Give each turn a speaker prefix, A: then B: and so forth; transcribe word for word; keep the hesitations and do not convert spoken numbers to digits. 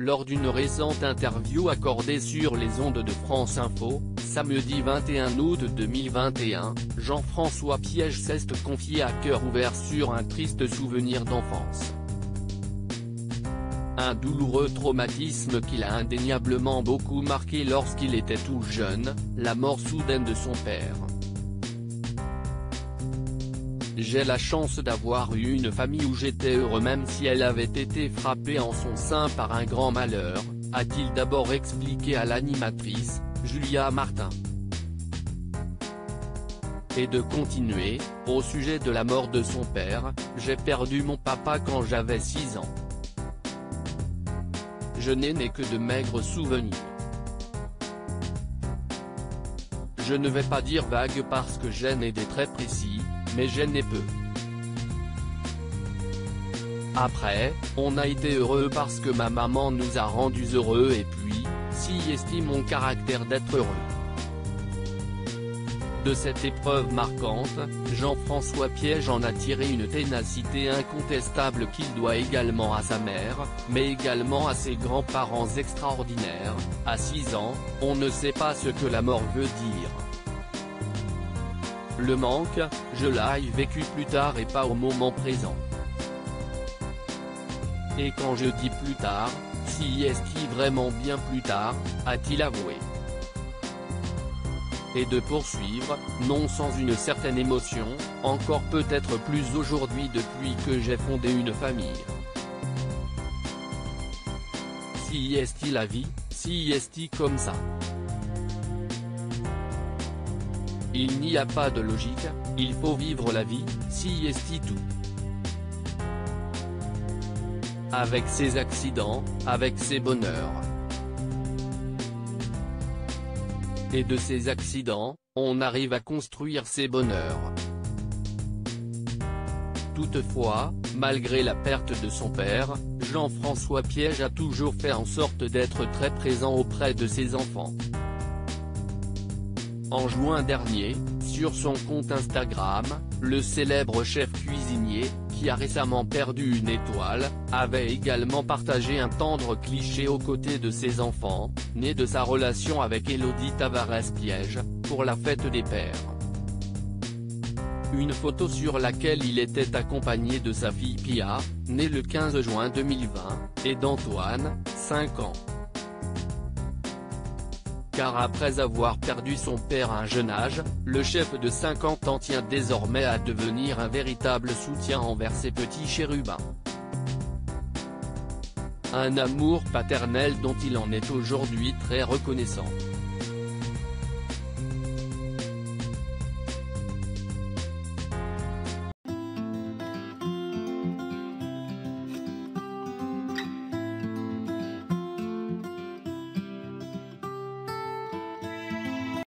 A: lors d'une récente interview accordée sur les ondes de France Info, samedi vingt et un août deux mille vingt et un, Jean-François Piège s'est confié à cœur ouvert sur un triste souvenir d'enfance. Un douloureux traumatisme qui l'a indéniablement beaucoup marqué lorsqu'il était tout jeune, la mort soudaine de son père. J'ai la chance d'avoir eu une famille où j'étais heureux même si elle avait été frappée en son sein par un grand malheur, a-t-il d'abord expliqué à l'animatrice, Julia Martin. Et de continuer, au sujet de la mort de son père, j'ai perdu mon papa quand j'avais six ans. Je n'ai né que de maigres souvenirs. Je ne vais pas dire vague parce que j'ai né des traits précis, mais j'ai né peu. Après, on a été heureux parce que ma maman nous a rendus heureux et puis, si estime mon caractère d'être heureux. De cette épreuve marquante, Jean-François Piège en a tiré une ténacité incontestable qu'il doit également à sa mère, mais également à ses grands-parents extraordinaires. À six ans, on ne sait pas ce que la mort veut dire. Le manque, je l'ai vécu plus tard et pas au moment présent. Et quand je dis plus tard, si est-il vraiment bien plus tard, a-t-il avoué. Et de poursuivre, non sans une certaine émotion, encore peut-être plus aujourd'hui depuis que j'ai fondé une famille. Si est-il la vie, si est-il comme ça. Il n'y a pas de logique, il faut vivre la vie, si est-il tout. Avec ses accidents, avec ses bonheurs. Et de ces accidents, on arrive à construire ses bonheurs. Toutefois, malgré la perte de son père, Jean-François Piège a toujours fait en sorte d'être très présent auprès de ses enfants. En juin dernier, sur son compte Instagram, le célèbre chef cuisinier, qui a récemment perdu une étoile, avait également partagé un tendre cliché aux côtés de ses enfants, né de sa relation avec Élodie Tavares Piège, pour la fête des pères. Une photo sur laquelle il était accompagné de sa fille Pia, née le quinze juin deux mille vingt, et d'Antoine, cinq ans. Car après avoir perdu son père à un jeune âge, le chef de cinquante ans tient désormais à devenir un véritable soutien envers ses petits chérubins. Un amour paternel dont il en est aujourd'hui très reconnaissant.